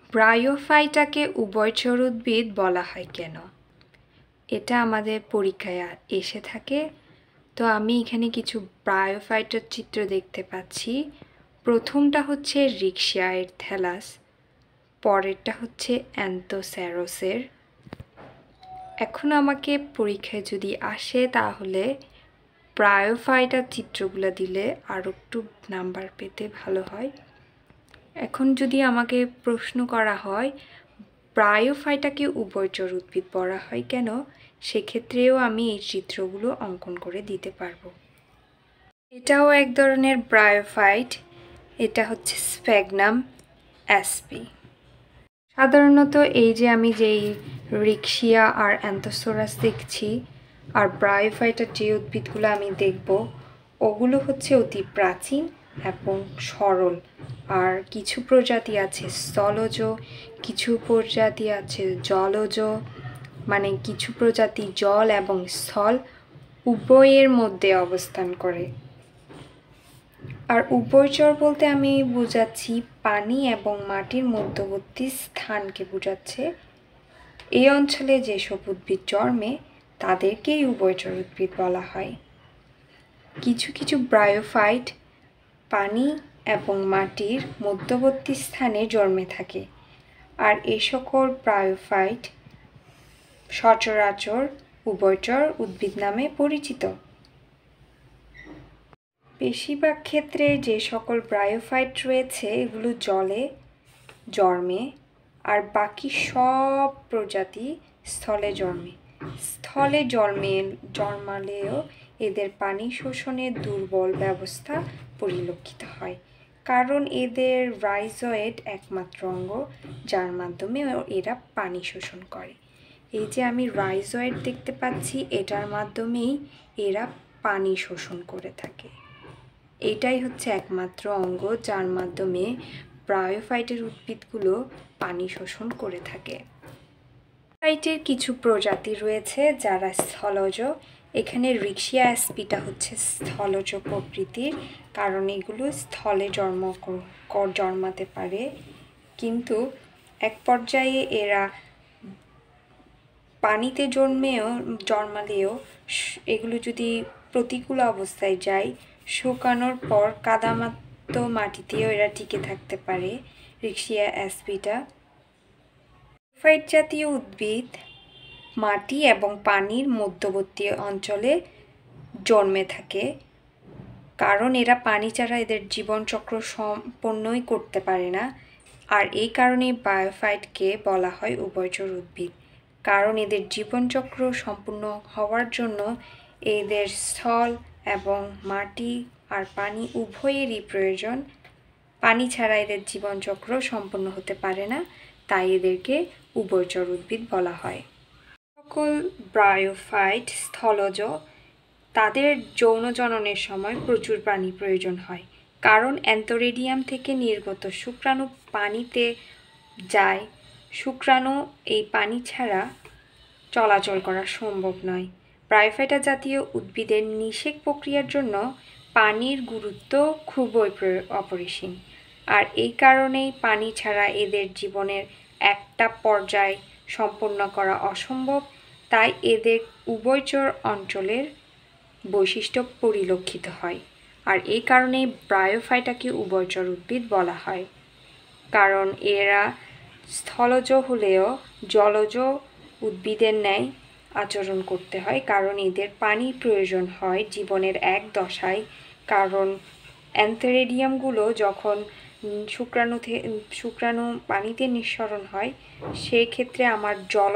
ব্রায়োফাইটাকে উভয়চর উদ্ভিদ বলা হয় কেন? এটা আমাদের পরীক্ষায় এসে থাকে। তো আমি এখানে কিছু ব্রায়োফাইটার চিত্র দেখতে পাচ্ছি। প্রথমটা হচ্ছে রিক্সিয়া এর থ্যালাস, পরেরটা হচ্ছে অ্যান্থোস্যারসের। এখন আমাকে পরীক্ষায় যদি আসে তাহলে ব্রায়োফাইটার চিত্রগুলো দিলে আরও একটু নাম্বার পেতে ভালো হয়। এখন যদি আমাকে প্রশ্ন করা হয় ব্রায়োফাইটাকে উভয়চর উদ্ভিদ বলা হয় কেন, সেক্ষেত্রেও আমি এই চিত্রগুলো অঙ্কন করে দিতে পারবো। এটাও এক ধরনের ব্রায়োফাইট, এটা হচ্ছে স্ফ্যাগনাম অ্যাসপি। সাধারণত এই যে আমি যেই রিক্সিয়া আর অ্যান্থোসোরাস দেখছি আর ব্রায়োফাইটার যে উদ্ভিদগুলো আমি দেখব ওগুলো হচ্ছে অতি প্রাচীন এবং সরল। আর কিছু প্রজাতি আছে স্থলজ, কিছু প্রজাতি আছে জলজ, মানে কিছু প্রজাতি জল এবং স্থল উভয়ের মধ্যে অবস্থান করে। আর উভয়চর বলতে আমি বোঝাচ্ছি পানি এবং মাটির মধ্যবর্তী স্থানকে বোঝাচ্ছে। এই অঞ্চলে যেসব উদ্ভিদ জন্মে তাদেরকেই উভয়চর উদ্ভিদ বলা হয়। কিছু কিছু ব্রায়োফাইট পানি এবং মাটির মধ্যবর্তী স্থানে জন্মে থাকে, আর এই সকল ব্রায়োফাইট সচরাচর উভয়চর উদ্ভিদ নামে পরিচিত। বেশিরভাগ ক্ষেত্রে যে সকল ব্রায়োফাইট রয়েছে এগুলো জলে জন্মে, আর বাকি সব প্রজাতি স্থলে জন্মে। স্থলে জন্মালেও এদের পানি শোষণের দুর্বল ব্যবস্থা পরিলক্ষিত হয়, কারণ এদের রাইজয়েড একমাত্র অঙ্গ যার মাধ্যমে এরা পানি শোষণ করে। এই যে আমি রাইজয়েড দেখতে পাচ্ছি, এটার মাধ্যমেই এরা পানি শোষণ করে থাকে। এটাই হচ্ছে একমাত্র অঙ্গ যার মাধ্যমে ব্রায়োফাইটের উদ্ভিদগুলো পানি শোষণ করে থাকে। ব্রায়োফাইটের কিছু প্রজাতি রয়েছে যারা স্থলজ। এখানে রিক্সিয়া অ্যাসপিটা হচ্ছে স্থলজ প্রকৃতির, কারণ এগুলো স্থলে জন্মাতে পারে, কিন্তু এক পর্যায়ে এরা পানিতে জন্মালেও এগুলো যদি প্রতিকূল অবস্থায় যায়, শুকানোর পর কাদামাক্ত মাটিতেও এরা টিকে থাকতে পারে। রিক্সিয়া অ্যাসপিটা ব্রায়োফাইট জাতীয় উদ্ভিদ মাটি এবং পানির মধ্যবর্তী অঞ্চলে জন্মে থাকে, কারণ এরা পানি ছাড়া এদের জীবনচক্র সম্পন্নই করতে পারে না। আর এই কারণে ব্রায়োফাইটকে বলা হয় উভয়চর উদ্ভিদ, কারণ এদের জীবনচক্র সম্পূর্ণ হওয়ার জন্য এদের স্থল এবং মাটি আর পানি উভয়েরই প্রয়োজন। পানি ছাড়া এদের জীবনচক্র সম্পন্ন হতে পারে না, তাই এদেরকে উভয়চর উদ্ভিদ বলা হয়। সকল ব্রায়োফাইট স্থলজ, তাদের যৌন জননের সময় প্রচুর পানি প্রয়োজন হয়, কারণ অ্যান্থোরেডিয়াম থেকে নির্গত শুক্রাণু পানিতে যায়। শুক্রাণু এই পানি ছাড়া চলাচল করা সম্ভব নয়। ব্রায়োফাইটা জাতীয় উদ্ভিদের নিষেক প্রক্রিয়ার জন্য পানির গুরুত্ব খুবই অপরিসীম, আর এই কারণেই পানি ছাড়া এদের জীবনের একটা পর্যায় সম্পন্ন করা অসম্ভব। তাই এদের উভয়চর অঞ্চলের বৈশিষ্ট্য পরিলক্ষিত হয়, আর এই কারণেই ব্রায়োফাইটাকে উভয়চর উদ্ভিদ বলা হয়, কারণ এরা স্থলজ হলেও জলজ উদ্ভিদের ন্যায় আচরণ করতে হয়, কারণ এদের পানির প্রয়োজন হয় জীবনের এক দশায়। কারণ অ্যান্থোরেডিয়ামগুলো যখন শুক্রাণু পানিতে নিঃসরণ হয়, সেক্ষেত্রে আমার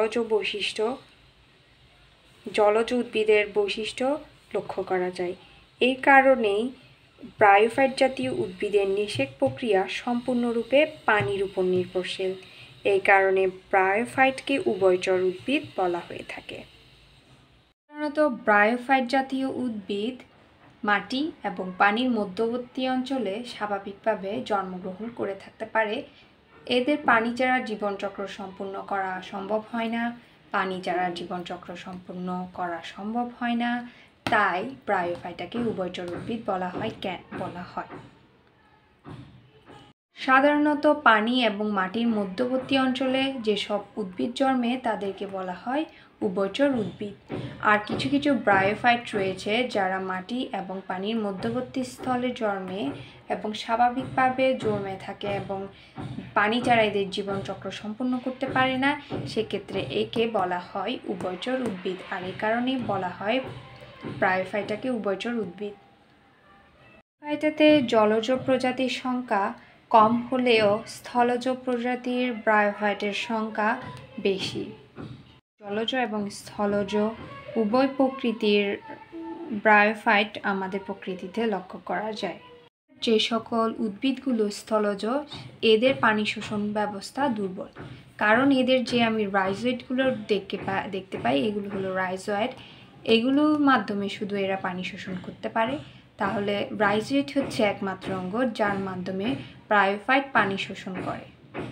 জলজ উদ্ভিদের বৈশিষ্ট্য লক্ষ্য করা যায়। এই কারণেই ব্রায়োফাইট জাতীয় উদ্ভিদের নিষেক প্রক্রিয়া সম্পূর্ণরূপে পানির উপর নির্ভরশীল। এই কারণে ব্রায়োফাইটকে উভয়চর উদ্ভিদ বলা হয়ে থাকে। সাধারণত ব্রায়োফাইট জাতীয় উদ্ভিদ মাটি এবং পানির মধ্যবর্তী অঞ্চলে স্বাভাবিকভাবে জন্মগ্রহণ করে থাকতে পারে। এদের পানি ছাড়া জীবনচক্র সম্পূর্ণ করা সম্ভব হয় না, তাই ব্রায়োফাইটাকে উভয়চর উদ্ভিদ বলা হয়। সাধারণত পানি এবং মাটির মধ্যবর্তী অঞ্চলে যেসব উদ্ভিদ জন্মে তাদেরকে বলা হয় উভয়চর উদ্ভিদ। আর কিছু কিছু ব্রায়োফাইট রয়েছে যারা মাটি এবং পানির মধ্যবর্তী স্থলে জন্মে এবং স্বাভাবিকভাবে জন্মে থাকে এবং পানি ছাড়া এদের জীবনচক্র সম্পন্ন করতে পারে না, সেক্ষেত্রে একে বলা হয় উভয়চর উদ্ভিদ। আর এই কারণেই বলা হয় ব্রায়োফাইটাকে উভয়চর উদ্ভিদ। এটাতে জলজ প্রজাতির সংখ্যা কম হলেও স্থলজ প্রজাতির ব্রায়োফাইটের সংখ্যা বেশি। জলজ এবং স্থলজ উভয় প্রকৃতির ব্রায়োফাইট আমাদের প্রকৃতিতে লক্ষ্য করা যায়। যে সকল উদ্ভিদগুলো স্থলজ, এদের পানি শোষণ ব্যবস্থা দুর্বল, কারণ এদের যে আমি রাইজয়েডগুলো দেখতে পাই এগুলো হলো রাইজয়েড, এগুলোর মাধ্যমে শুধু এরা পানি শোষণ করতে পারে। তাহলে রাইজয়েড হচ্ছে একমাত্র অঙ্গ যার মাধ্যমে ব্রায়োফাইট পানি শোষণ করে।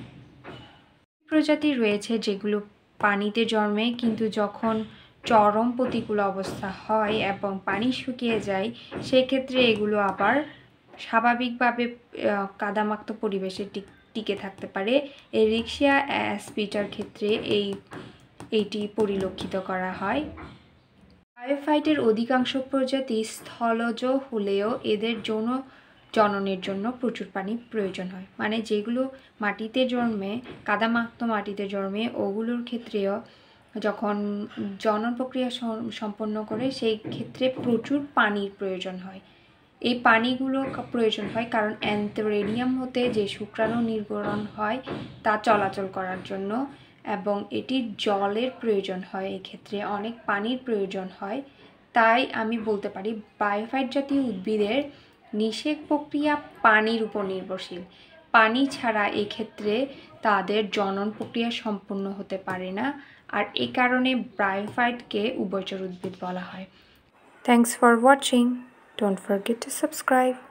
প্রজাতি রয়েছে যেগুলো পানিতে জন্মে, কিন্তু যখন চরম প্রতিকূল অবস্থা হয় এবং পানি শুকিয়ে যায় সেক্ষেত্রে এগুলো আবার স্বাভাবিকভাবে কাদামাক্ত পরিবেশে টিকে থাকতে পারে। এরিক্সিয়া অ্যাসপিটার ক্ষেত্রে এইটি পরিলক্ষিত করা হয়। ব্রায়োফাইটের অধিকাংশ প্রজাতি স্থলজ হলেও এদের জননের জন্য প্রচুর পানি প্রয়োজন হয়। মানে যেগুলো মাটিতে জন্মে, কাদামাক্ত মাটিতে জন্মে, ওগুলোর ক্ষেত্রেও যখন জনন প্রক্রিয়া সম্পন্ন করে সেই ক্ষেত্রে প্রচুর পানির প্রয়োজন হয়। এই পানিগুলো প্রয়োজন হয় কারণ অ্যান্থোরেনিয়াম হতে যে শুক্রাণু নির্গমন হয় তা চলাচল করার জন্য, এবং এটির জলের প্রয়োজন হয়, এক্ষেত্রে অনেক পানির প্রয়োজন হয়। তাই আমি বলতে পারি ব্রায়োফাইট জাতীয় উদ্ভিদের নিষেক প্রক্রিয়া পানির উপর নির্ভরশীল। পানি ছাড়া এক্ষেত্রে তাদের জনন প্রক্রিয়া সম্পূর্ণ হতে পারে না, আর এই কারণে ব্রায়োফাইটকে উভয়চর উদ্ভিদ বলা হয়। Thanks for watching. Don't forget to subscribe.